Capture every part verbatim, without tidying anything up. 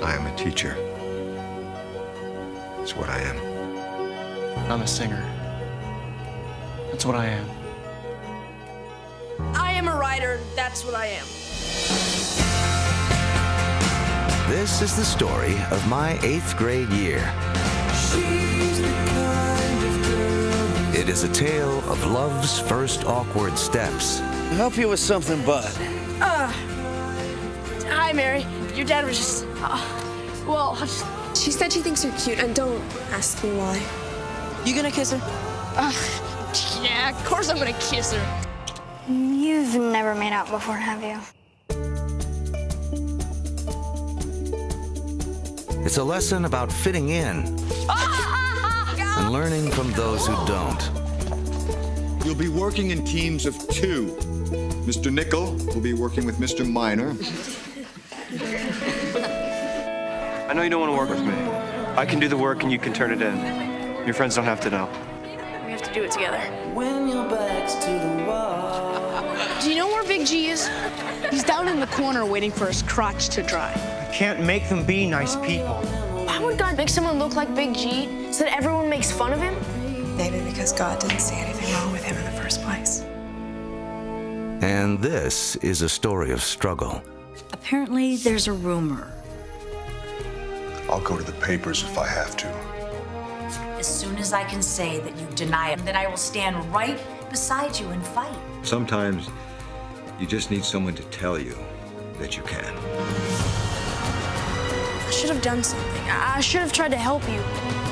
I am a teacher. That's what I am. I'm a singer. That's what I am. I am a writer. That's what I am. This is the story of my eighth grade year. It is a tale of love's first awkward steps. I'll help you with something, bud. Uh, hi, Mary. Your dad was just, uh, well, I just... She said she thinks you're cute, and don't ask me why. You gonna kiss her? Uh, yeah, of course I'm gonna kiss her. You've never made out before, have you? It's a lesson about fitting in and learning from those who don't. You'll be working in teams of two. Mister Nickel will be working with Mister Minor. I know you don't want to work with me. I can do the work and you can turn it in. Your friends don't have to know. We have to do it together. When your back's to the wall. Do you know where Big G is? He's down in the corner waiting for his crotch to dry. I can't make them be nice people. Why would God make someone look like Big G so that everyone makes fun of him? Maybe because God didn't see anything wrong with him in the first place. And this is a story of struggle. Apparently, there's a rumor. I'll go to the papers if I have to. As soon as I can say that you deny it, then I will stand right beside you and fight. Sometimes you just need someone to tell you that you can. I should have done something. I should have tried to help you.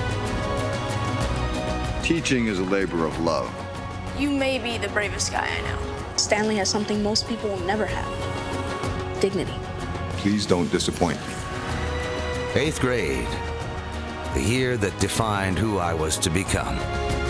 Teaching is a labor of love. You may be the bravest guy I know. Stanley has something most people will never have. Dignity. Please don't disappoint me. Eighth grade, the year that defined who I was to become.